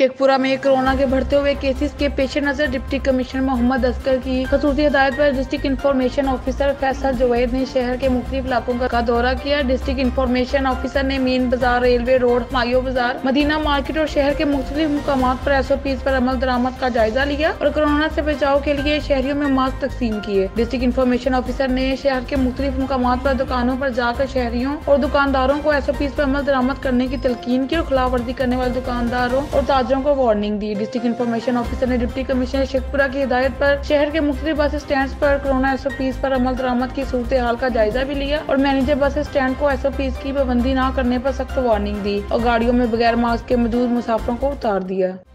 शेखपुरा में कोरोना के बढ़ते हुए केसेस के पेश नजर डिप्टी कमिश्नर मोहम्मद असगर की खसूसी हिदायत पर district information officer Faisal Juvaid ने शहर के मुख्तलिफ इलाकों का दौरा किया। डिस्ट्रिक्ट इंफॉर्मेशन ऑफिसर ने मेन बाजार, रेलवे रोड, मायो बाजार, मदीना मार्केट और शहर के मुख्तलिफ मुकामात पर SOPs पर अमल दरामद का जायजा लिया और कोरोना से बचाव के लिए शहरियों में मास्क तकसीम किए। डिस्ट्रिक्ट इंफॉर्मेशन ऑफिसर ने शहर के मुख्तलिफ मुकामात पर दुकानों पर जाकर शहरियों और दुकानदारों को SOPs पर अमल दरामद करने की तलकीन की और खिलाफवर्जी करने वाले दुकानदारों और ताजरों को वार्निंग दी। डिस्ट्रिक्ट इंफॉर्मेशन ऑफिसर ने डिप्टी कमिश्नर शेखपुरा की हिदायत पर शहर के मुख्तलिफ बस स्टैंड पर कोरोना SOPs पर अमल दरामद की सूरत हाल का जायजा भी लिया और मैनेजर बस स्टैंड को SOPs की पाबंदी न करने पर सख्त वार्निंग दी और गाड़ियों में बगैर मास्क के मौजूद मुसाफिरों को उतार दिया।